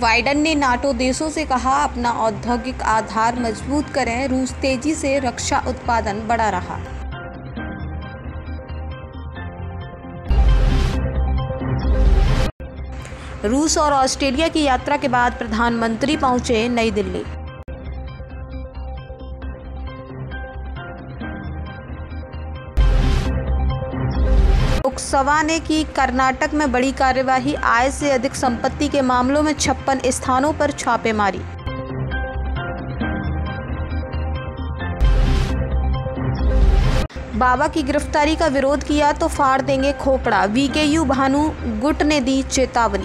Biden ने NATO देशों से कहा, अपना औद्योगिक आधार मजबूत करें। रूस तेजी से रक्षा उत्पादन बढ़ा रहा। रूस और ऑस्ट्रेलिया की यात्रा के बाद प्रधानमंत्री पहुंचे नई दिल्ली। लोकसभा ने की कर्नाटक में बड़ी कार्यवाही, आय से अधिक संपत्ति के मामलों में 56 स्थानों पर छापेमारी। बाबा की गिरफ्तारी का विरोध किया तो फाड़ देंगे खोपड़ा, वीकेयू भानु गुट ने दी चेतावनी।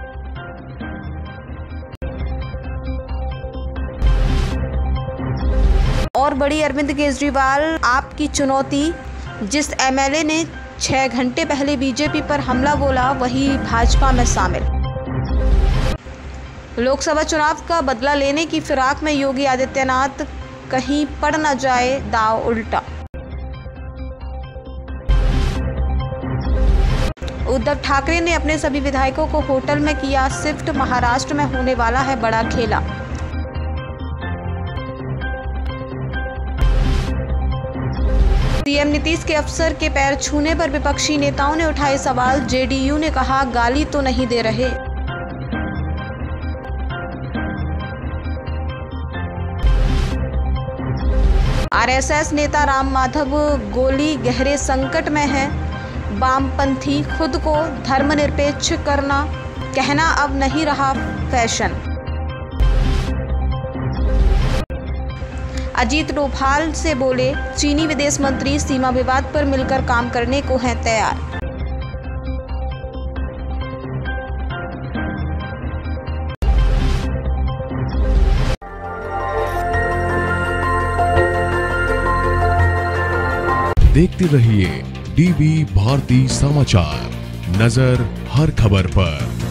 और बड़ी अरविंद केजरीवाल आपकी चुनौती, जिस एमएलए ने 6 घंटे पहले बीजेपी पर हमला बोला वही भाजपा में शामिल। लोकसभा चुनाव का बदला लेने की फिराक में योगी आदित्यनाथ, कहीं पड़ न जाए दांव उल्टा। उद्धव ठाकरे ने अपने सभी विधायकों को होटल में किया शिफ्ट, महाराष्ट्र में होने वाला है बड़ा खेला। सीएम नीतीश के अफसर के पैर छूने पर विपक्षी नेताओं ने उठाए सवाल, जेडीयू ने कहा गाली तो नहीं दे रहे। आरएसएस नेता राम माधव गोली गहरे संकट में है। वामपंथी खुद को धर्मनिरपेक्ष करना कहना अब नहीं रहा फैशन। अजीत डोभाल से बोले, चीनी विदेश मंत्री सीमा विवाद पर मिलकर काम करने को हैं तैयार। देखते रहिए डीवी भारती समाचार, नजर हर खबर पर।